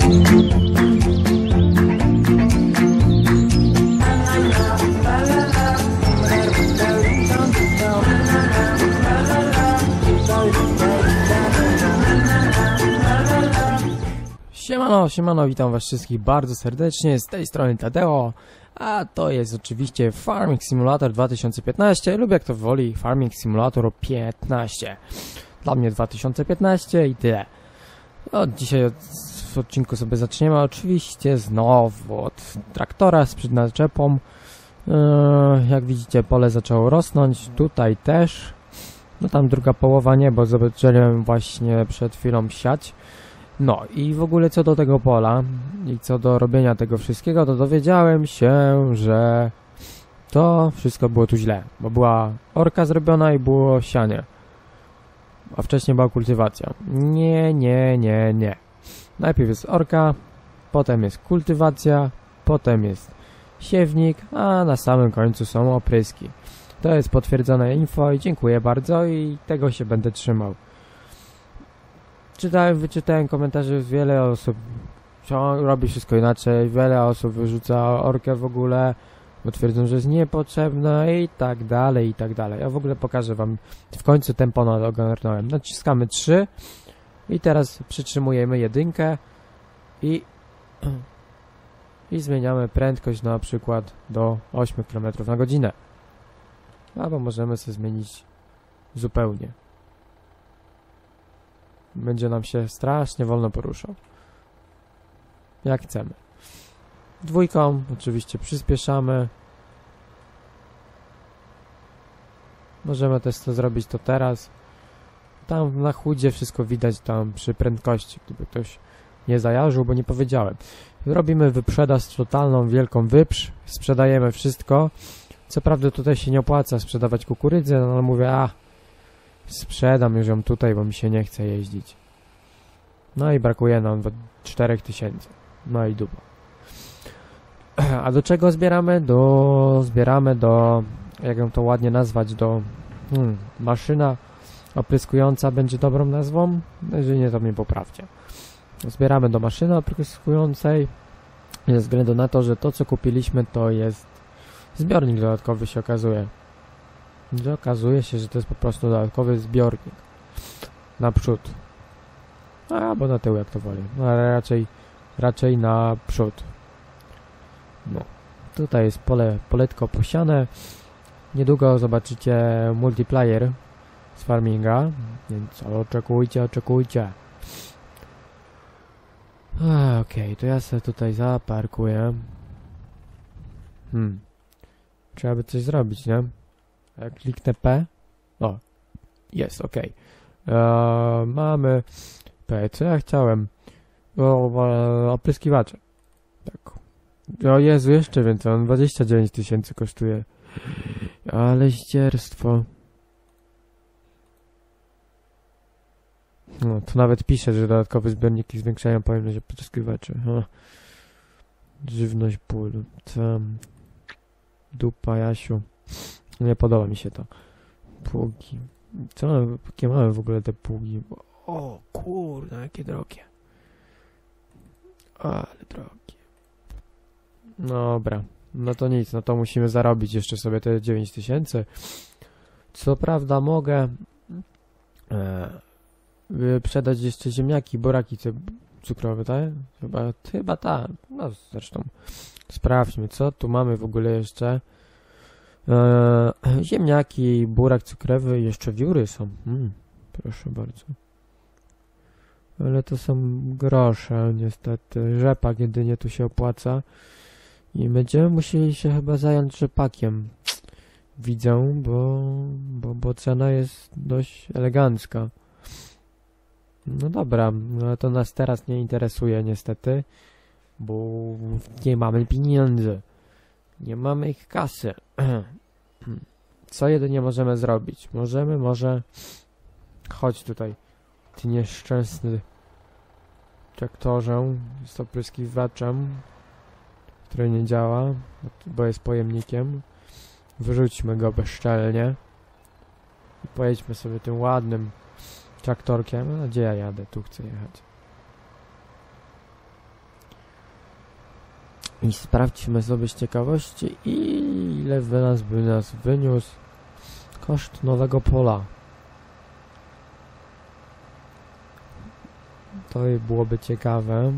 Siemano, witam was wszystkich bardzo serdecznie, z tej strony Tadeo, a to jest oczywiście Farming Simulator 2015, lub jak to woli, Farming Simulator 15. Dla mnie 2015 i tyle. Dzisiaj w odcinku sobie zaczniemy oczywiście znowu od traktora z przydnaczepą. Jak widzicie, pole zaczęło rosnąć, tutaj też. No tam druga połowa nie, bo zobaczyłem właśnie przed chwilą siać. No i w ogóle co do tego pola i co do robienia tego wszystkiego, to dowiedziałem się, że to wszystko było tu źle, bo była orka zrobiona i było sianie, a wcześniej była kultywacja. Nie. Najpierw jest orka, potem jest kultywacja, potem jest siewnik, a na samym końcu są opryski. To jest potwierdzone info i dziękuję bardzo i tego się będę trzymał. Wyczytałem komentarze, wiele osób robi wszystko inaczej, wiele osób wyrzuca orkę w ogóle, bo twierdzą, że jest niepotrzebna i tak dalej. Ja w ogóle pokażę wam, w końcu tempo ogarnąłem. Naciskamy 3 i teraz przytrzymujemy 1 i zmieniamy prędkość na przykład do 8 km na godzinę. Albo możemy sobie zmienić zupełnie. Będzie nam się strasznie wolno poruszał. Jak chcemy. 2 oczywiście przyspieszamy. Możemy też to zrobić to teraz. Tam na chudzie wszystko widać tam przy prędkości, gdyby ktoś nie zajarzył, bo nie powiedziałem. Robimy wyprzedaż totalną, wielką wyprz. Sprzedajemy wszystko. Co prawda tutaj się nie opłaca sprzedawać kukurydzę, no ale mówię, sprzedam już ją tutaj, bo mi się nie chce jeździć. No i brakuje nam 4000. No i dupa. A do czego zbieramy? Zbieramy do, jak ją to ładnie nazwać, do maszyna opryskująca będzie dobrą nazwą. Jeżeli nie, to mnie poprawcie. Zbieramy do maszyny opryskującej ze względu na to, że to co kupiliśmy to jest zbiornik dodatkowy, się okazuje. Okazuje się, że to jest po prostu dodatkowy zbiornik naprzód, albo na tył, jak to woli, no, ale raczej na przód. No, tutaj jest poletko posiane. Niedługo zobaczycie multiplayer z farminga, więc oczekujcie. Okej, to ja sobie tutaj zaparkuję. Trzeba by coś zrobić, nie? Jak kliknę P. O, jest, ok. Mamy P, co ja chciałem? Opryskiwacze. Tak. O Jezu, jeszcze więcej, on 29 000 kosztuje. Ale ścierstwo. No, tu nawet pisze, że dodatkowe zbiorniki zwiększają pojemność opryskiwaczy. Żywność ból. Dupa, Jasiu. Nie podoba mi się to. Pługi. Jakie mamy w ogóle te pługi? O kurde, jakie drogie. Ale drogie. Dobra. No to nic, no to musimy zarobić jeszcze sobie te 9000. Co prawda mogę sprzedać jeszcze ziemniaki, buraki cukrowe, tak? Chyba tak. No zresztą sprawdźmy, co tu mamy w ogóle jeszcze. Ziemniaki, burak cukrowy i jeszcze wióry są. Proszę bardzo. Ale to są grosze, niestety. Rzepak jedynie tu się opłaca. I będziemy musieli się chyba zająć rzepakiem. Widzę, bo cena jest dość elegancka. No dobra, ale to nas teraz nie interesuje niestety, bo nie mamy pieniędzy. Nie mamy ich kasy. Co jedynie możemy zrobić? Może... Chodź tutaj, ty nieszczęsny traktorze z opryskiwaczem, który nie działa, bo jest pojemnikiem. Wyrzućmy go bezczelnie i pojedźmy sobie tym ładnym traktorkiem. A gdzie ja jadę? Tu chcę jechać. I sprawdźmy sobie z ciekawości, ile by nas wyniósł koszt nowego pola. To byłoby ciekawe.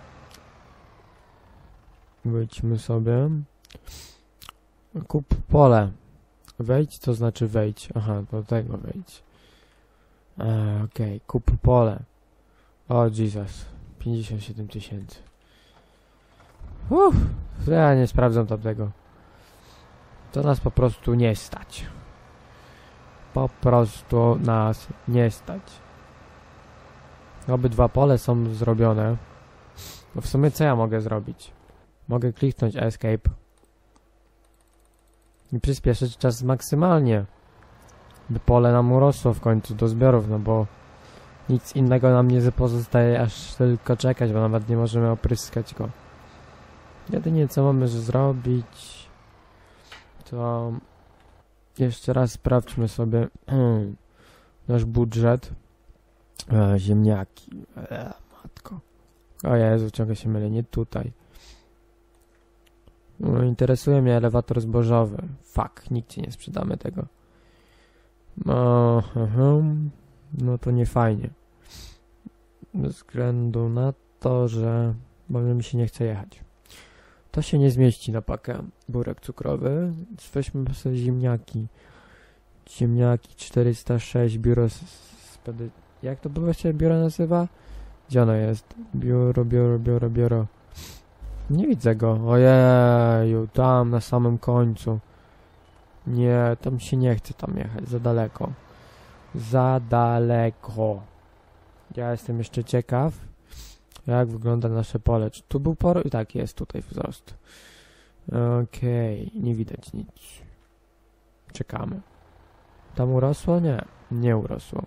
Wejdźmy sobie. Kup pole. Wejdź, to znaczy wejdź. Aha, do tego wejdź. Okej, kup pole. O Jesus, 57 000. Ja nie sprawdzam tamtego. To nas po prostu nie stać. Po prostu nas nie stać. Obydwa pole są zrobione. No w sumie co ja mogę zrobić? Mogę kliknąć Escape i przyspieszyć czas maksymalnie, by pole nam urosło w końcu do zbiorów, no bo nic innego nam nie pozostaje, aż tylko czekać, bo nawet nie możemy opryskać go. Jedynie co mamy zrobić, to jeszcze raz sprawdźmy sobie nasz budżet. Ziemniaki. Matko. O Jezu, ciągle się mylę, nie tutaj. No, interesuje mnie elewator zbożowy. Fuck, nigdzie nie sprzedamy tego. No to nie fajnie. Bez względu na to, że może mi się nie chce jechać. To się nie zmieści na pakę. Burek cukrowy. Więc weźmy sobie ziemniaki. Ziemniaki 406, biuro jak to było się biuro nazywa? Gdzie ono jest? Biuro. Nie widzę go. Ojeju, tam na samym końcu. Nie, tam się nie chce tam jechać. Za daleko. Za daleko. Ja jestem jeszcze ciekaw, jak wygląda nasze pole. Czy tu był tak, jest tutaj wzrost. Okej, nie widać nic. Czekamy. Tam urosło? Nie, nie urosło.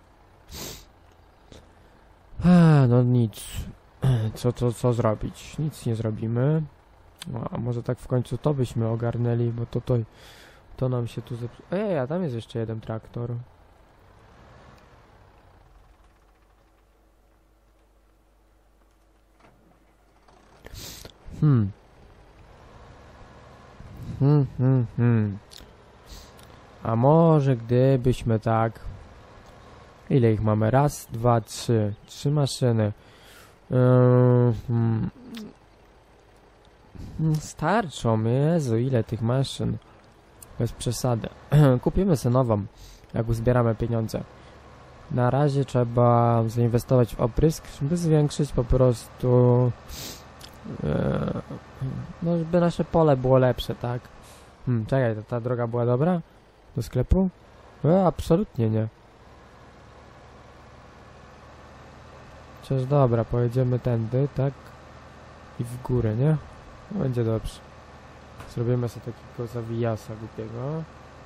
No nic. Co zrobić? Nic nie zrobimy. A może tak w końcu to byśmy ogarnęli, bo to nam się tu zepsuło. Ej, a tam jest jeszcze jeden traktor. A może gdybyśmy tak... Ile ich mamy? Raz, dwa, trzy. 3 maszyny. Starczą, Jezu, ile tych maszyn. Bez przesady. Kupimy sobie nową, jak uzbieramy pieniądze. Na razie trzeba zainwestować w oprysk, żeby zwiększyć po prostu... no, żeby nasze pole było lepsze, tak? Czekaj, ta droga była dobra? Do sklepu? Absolutnie nie. Chociaż dobra, pojedziemy tędy, tak? I w górę, nie? No, będzie dobrze. Zrobimy sobie takiego zawijasa głupiego.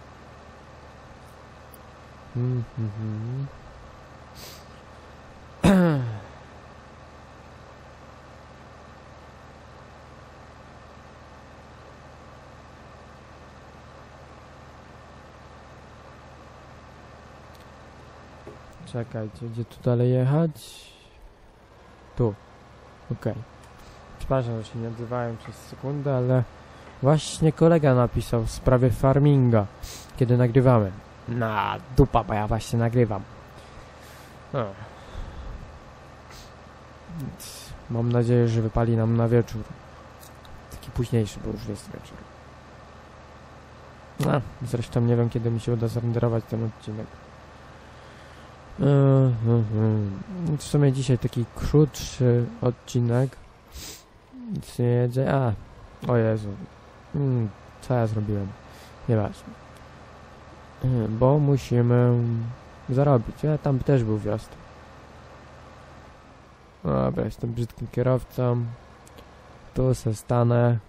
Czekajcie, gdzie tu dalej jechać? Tu. Okej. Przepraszam, że się nie odzywałem przez sekundę, ale właśnie kolega napisał w sprawie farminga, kiedy nagrywamy. Dupa, bo ja właśnie nagrywam. Więc mam nadzieję, że wypali nam na wieczór. Taki późniejszy, bo już jest wieczór. Zresztą nie wiem, kiedy mi się uda zrenderować ten odcinek. W sumie dzisiaj taki krótszy odcinek. Nic nie jedzie. O Jezu. Co ja zrobiłem? Nieważne. Bo musimy zarobić. Ja tam też był wjazd. Dobra, jestem brzydkim kierowcą. Tu se stanę.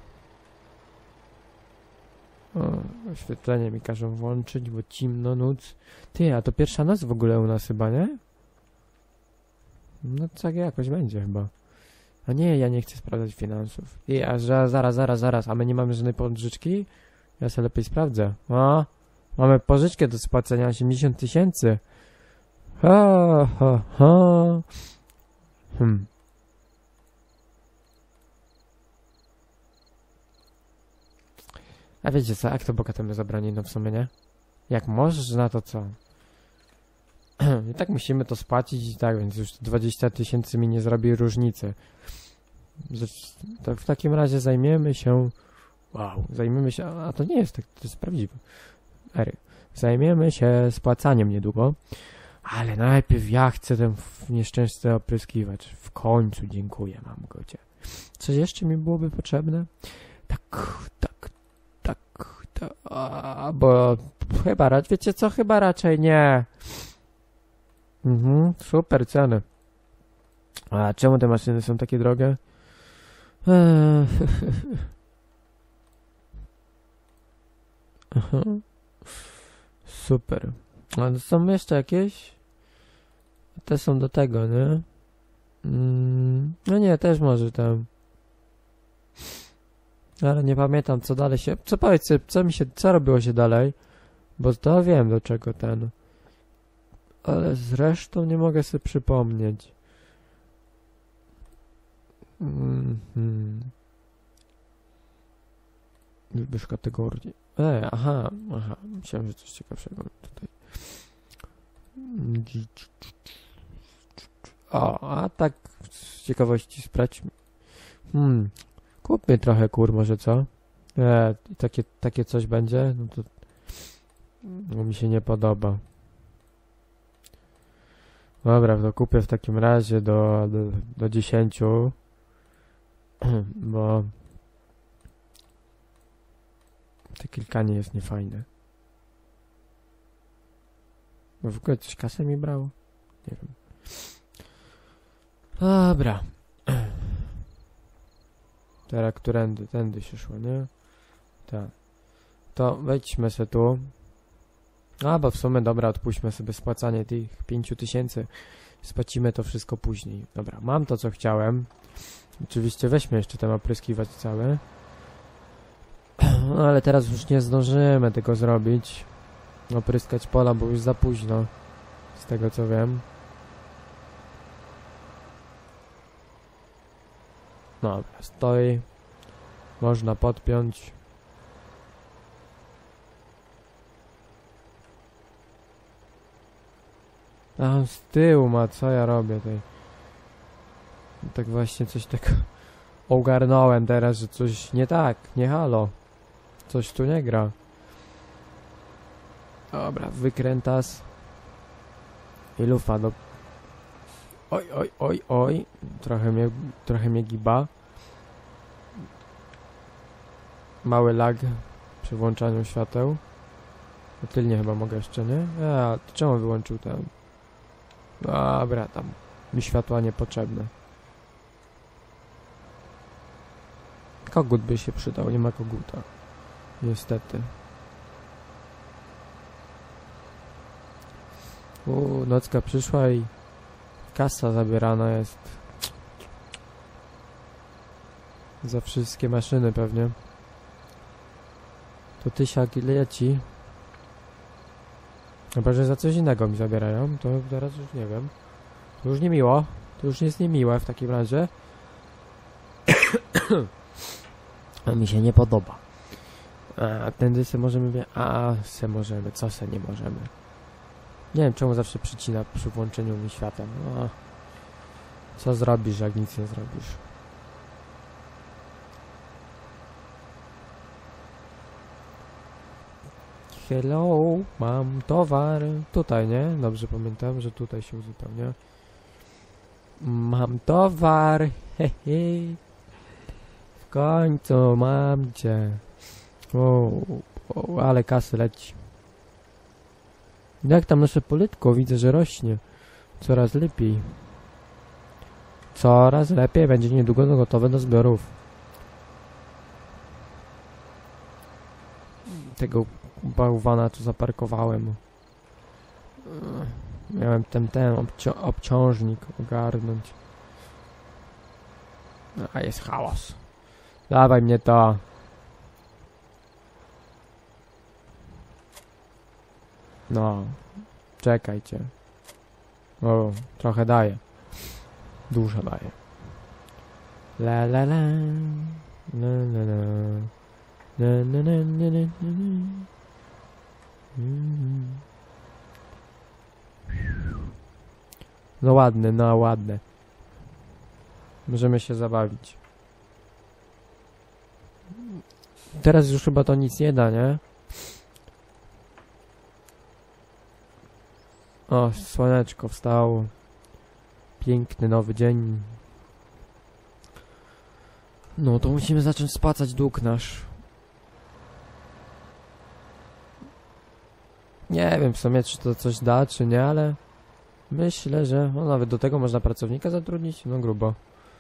Oświetlenie mi każą włączyć, bo ciemno, noc. Ty, a to pierwsza noc w ogóle u nas chyba, nie? No tak jakoś będzie chyba. A nie, ja nie chcę sprawdzać finansów. Zaraz, a my nie mamy żadnej pożyczki? Ja sobie lepiej sprawdzę. Mamy pożyczkę do spłacenia 80 000. A wiecie co, jak to bogatemu zabroni, no w sumie nie? Jak możesz, na to co? I tak musimy to spłacić i tak, więc już 20 000 mi nie zrobi różnicy. To w takim razie zajmiemy się... Wow, zajmiemy się... A to nie jest tak, to jest prawdziwe. Zajmiemy się spłacaniem niedługo. Ale najpierw ja chcę ten nieszczęsny opryskiwacz. W końcu dziękuję, mam go cię. Coś jeszcze mi byłoby potrzebne? Bo chyba, wiecie co? Chyba raczej nie. Super ceny. A czemu te maszyny są takie drogie? Super. A są jeszcze jakieś? Te są do tego, nie? No nie, też może tam. Ale nie pamiętam, co dalej się... Co powiedzcie, co robiło się dalej? Bo to wiem, do czego ten... Ale zresztą nie mogę sobie przypomnieć. Wybierz kategorię. Aha. Myślałem, że coś ciekawszego tutaj. O, a tak z ciekawości sprawdźmy. Kupmy trochę kur, może co? Takie coś będzie? No to mi się nie podoba. Dobra, to kupię w takim razie do 10. Bo te kilkanie jest niefajne. Bo w ogóle coś kasę mi brało? Nie wiem. Dobra. Teraz tędy się szło, nie? Tak. To wejdźmy se tu. Bo w sumie dobra, odpuśćmy sobie spłacanie tych 5000. Spłacimy to wszystko później. Dobra, mam to co chciałem. Oczywiście weźmy jeszcze ten opryskiwać cały. No ale teraz już nie zdążymy tego zrobić. Opryskać pola, bo już za późno. Z tego co wiem. Dobra, stoi. Można podpiąć. A z tyłu ma, co ja robię tutaj? Tak właśnie coś tak ogarnąłem teraz, że coś nie tak, nie halo. Coś tu nie gra. Dobra, wykrętas. I lufa do... Oj. Trochę mnie giba. Mały lag przy włączaniu świateł. Tylnie chyba mogę jeszcze, nie? To czemu wyłączył ten? Dobra, tam mi światła niepotrzebne. Kogut by się przydał, nie ma koguta. Niestety. Nocka przyszła i kasa zabierana jest. Za wszystkie maszyny pewnie. To 1000 leci. Chyba, że za coś innego mi zabierają, to teraz już nie wiem. To już niemiło. To już jest niemiłe w takim razie. A mi się nie podoba. A tędy se możemy... możemy. Co se nie możemy? Nie wiem, czemu zawsze przycina przy włączeniu mi światła. Co zrobisz, jak nic nie zrobisz? Hello, mam towar. Tutaj, nie? Dobrze pamiętam, że tutaj się uzupełnia. Mam towar. Hehe. W końcu mam cię. Ale kasy leci. Jak tam nasze poletko? Widzę, że rośnie. Coraz lepiej. Coraz lepiej. Będzie niedługo gotowe do zbiorów. Tego bałwana tu zaparkowałem. Miałem ten obciążnik ogarnąć. A jest hałas. Dawaj mnie to. No. Czekajcie. Trochę daje. Dużo daje. La la la. La la la. No ładne, no ładne. Możemy się zabawić. Teraz już chyba to nic nie da, nie? O, słoneczko wstało. Piękny nowy dzień. No to musimy zacząć spłacać dług nasz. Nie wiem w sumie, czy to coś da, czy nie, ale myślę, że no nawet do tego można pracownika zatrudnić. No grubo.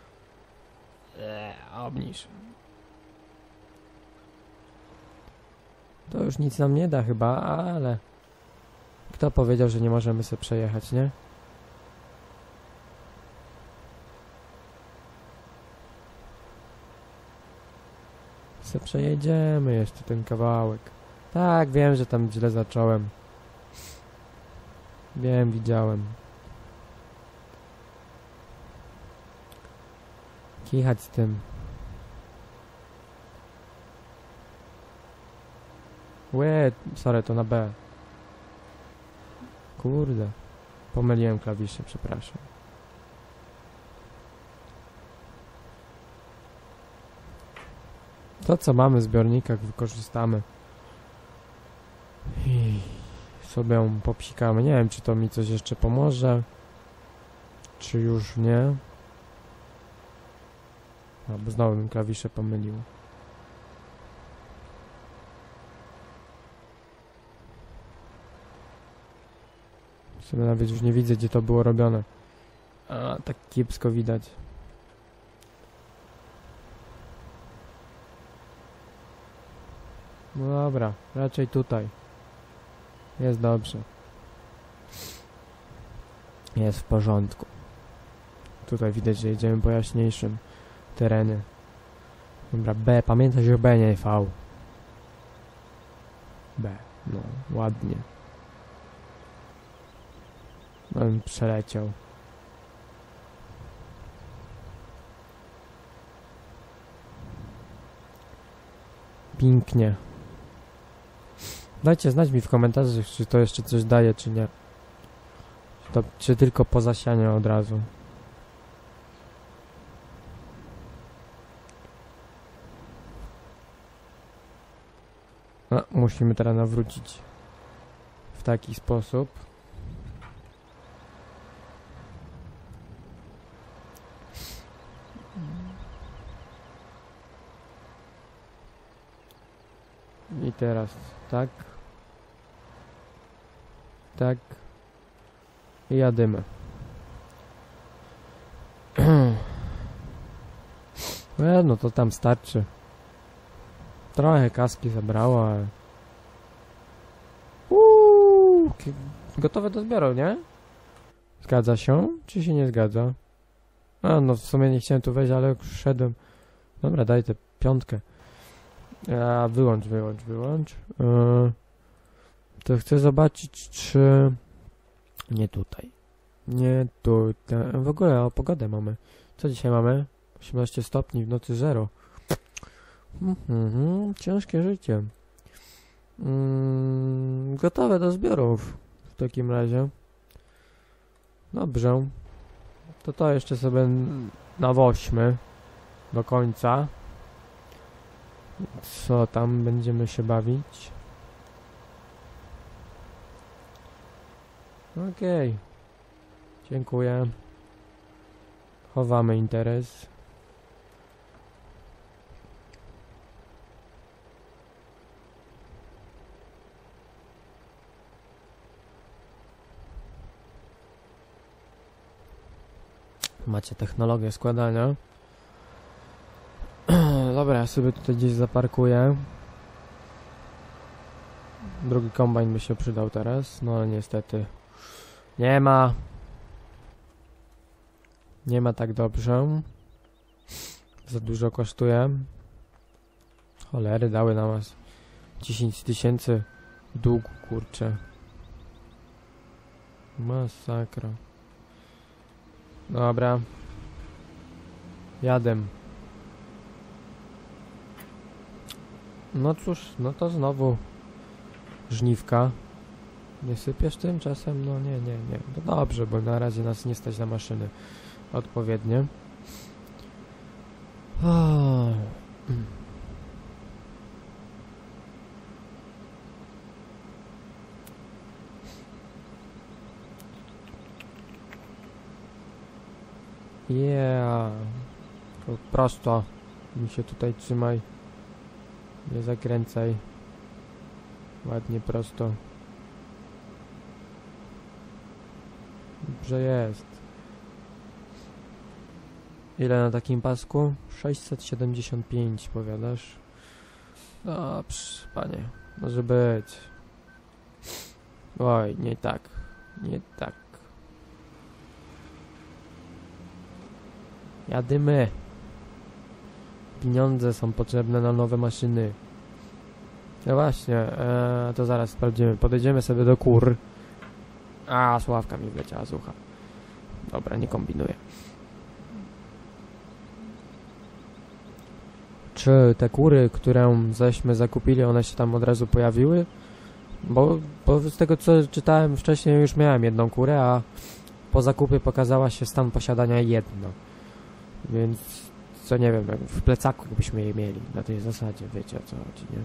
Obniż. To już nic nam nie da chyba, ale kto powiedział, że nie możemy sobie przejechać, nie? Se przejedziemy jeszcze ten kawałek. Tak, wiem, że tam źle zacząłem. Wiem, widziałem. Kichać z tym. Łe, sorry, to na B. Kurde. Pomyliłem klawisze, przepraszam. To, co mamy w zbiornikach, wykorzystamy. I sobie ją popsikamy. Nie wiem, czy to mi coś jeszcze pomoże. Czy już nie. Bo znowu bym klawisze pomylił. Sobie nawet już nie widzę, gdzie to było robione. A, tak kiepsko widać. No dobra, raczej tutaj. Jest dobrze. Jest w porządku. Tutaj widać, że jedziemy po jaśniejszym terenie. Dobra, B. Pamiętaj, że B, nie V. B. No, ładnie. No, przeleciał. Pięknie. Dajcie znać mi w komentarzach, czy to jeszcze coś daje, czy nie. Czy tylko po zasianiu od razu. No, musimy teraz nawrócić w taki sposób. I teraz tak. Tak. I jadymy. No to tam starczy. Trochę kaski zabrało, ale... Gotowe do zbioru, nie? Zgadza się? Czy się nie zgadza? A, no w sumie nie chciałem tu wejść, ale już szedłem. Dobra, daj tę piątkę. Wyłącz. To chcę zobaczyć, czy... Nie tutaj. Nie tutaj. W ogóle o pogodę mamy. Co dzisiaj mamy? 18 stopni, w nocy 0. Ciężkie życie. Gotowe do zbiorów. W takim razie. Dobrze. To jeszcze sobie nawoźmy do końca. Co tam będziemy się bawić? Okej. Dziękuję. Chowamy interes. Macie technologię składania. Dobra, ja sobie tutaj gdzieś zaparkuję. Drugi kombajn by się przydał teraz, no ale niestety nie ma. Nie ma tak dobrze. Za dużo kosztuje. Cholery, dały nam aż 10 000 długu, kurczę. Masakra. Dobra. Jadę. No cóż, no to znowu żniwka. Nie sypiesz tym czasem? No nie. No dobrze, bo na razie nas nie stać na maszyny odpowiednie. Oh. Yeah. Prosto. Mi się tutaj trzymaj. Nie zakręcaj. Ładnie prosto. Dobrze jest. Ile na takim pasku? 675 powiadasz? Dobrze, panie. Może być. Oj, nie tak. Nie tak. Jadymy. Pieniądze są potrzebne na nowe maszyny. No właśnie, to zaraz sprawdzimy. Podejdziemy sobie do kur. A, Sławka mi wleciała z ucha. Dobra, nie kombinuję. Czy te kury, które żeśmy zakupili, one się tam od razu pojawiły? Bo z tego co czytałem wcześniej już miałem jedną kurę, a po zakupie pokazała się stan posiadania jedna. Więc co nie wiem, w plecaku byśmy je mieli na tej zasadzie, wiecie o co chodzi, nie?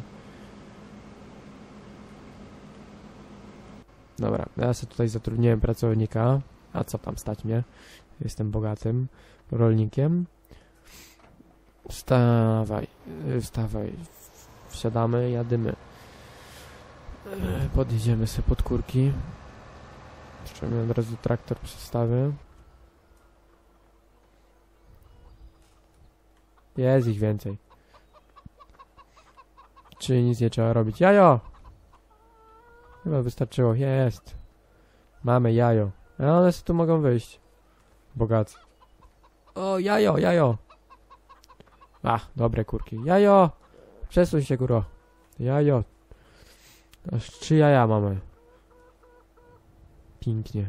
Dobra, ja sobie tutaj zatrudniłem pracownika. A co tam stać mnie? Jestem bogatym rolnikiem. Wstawaj. Wsiadamy, jadymy. Podjedziemy sobie pod kurki. Jeszcze mi od razu traktor przestawię. Jest ich więcej. Czy nic nie trzeba robić? Jajo! Chyba wystarczyło. Jest. Mamy jajo. A one sobie tu mogą wyjść. Bogacy. O, jajo! A, dobre kurki. Jajo! Przesuń się, góro. Jajo. Aż 3 jaja mamy. Pięknie.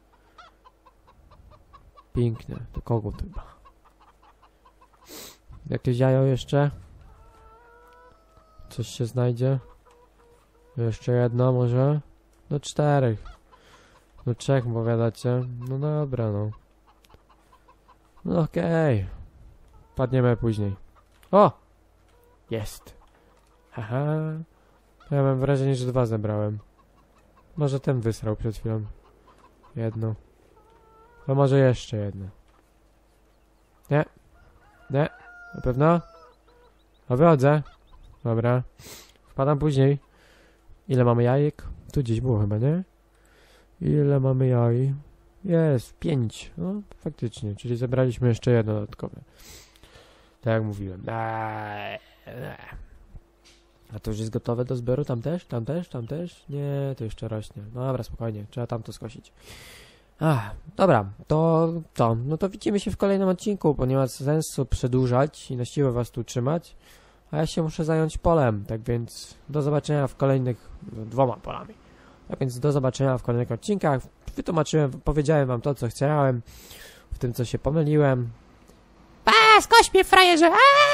Pięknie. To kogut chyba. Jakieś jajo jeszcze? Coś się znajdzie? Jeszcze jedno może? No 4. No 3 powiadacie? No dobra, no. No okej. Padniemy później. O! Jest. Haha. Ja mam wrażenie, że 2 zebrałem. Może ten wysrał przed chwilą. Jedno. A może jeszcze jedno. Nie. Nie. Na pewno? No wychodzę. Dobra. Wpadam później. Ile mamy jajek? Tu gdzieś było chyba, nie? Ile mamy jaj? Jest, 5. No, faktycznie. Czyli zebraliśmy jeszcze jedno dodatkowe. Tak jak mówiłem. A to już jest gotowe do zbioru? Tam też? Tam też? Nie, to jeszcze rośnie. No dobra, spokojnie. Trzeba tam to skosić. Dobra, no to widzimy się w kolejnym odcinku, bo nie ma sensu przedłużać i na siłę was tu trzymać. A ja się muszę zająć polem, tak więc do zobaczenia w kolejnych 2 polami. Tak więc do zobaczenia w kolejnych odcinkach. Wytłumaczyłem, powiedziałem wam to, co chciałem, w tym, co się pomyliłem. Skoś mnie, frajerze!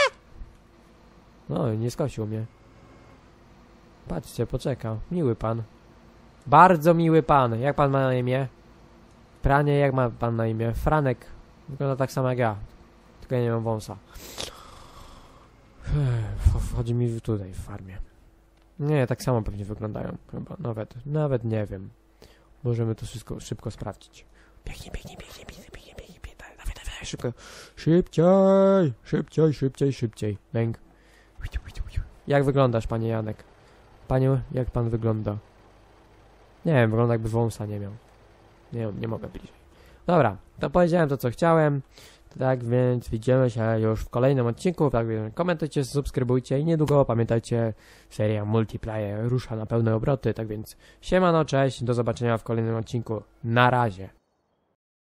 No i nie skosił mnie. Patrzcie, poczekał. Miły pan. Bardzo miły pan. Jak pan ma na imię? Pranie, jak ma pan na imię? Franek. Wygląda tak samo jak ja. Tylko ja nie mam wąsa. Wchodzi mi tutaj w farmie. Nie, tak samo pewnie wyglądają. Chyba. Nawet nie wiem. Możemy to wszystko szybko sprawdzić. Biegnie. Dawaj, szybko. Szybciej. Bęk. Jak wyglądasz, panie Janek? Paniu, jak pan wygląda? Nie wiem, wygląda jakby wąsa nie miał. Nie mogę bliżej. Dobra, to powiedziałem to, co chciałem. Tak więc widzimy się już w kolejnym odcinku. Tak więc komentujcie, subskrybujcie i niedługo pamiętajcie, seria Multiplayer rusza na pełne obroty. Tak więc siemano, cześć, do zobaczenia w kolejnym odcinku. Na razie.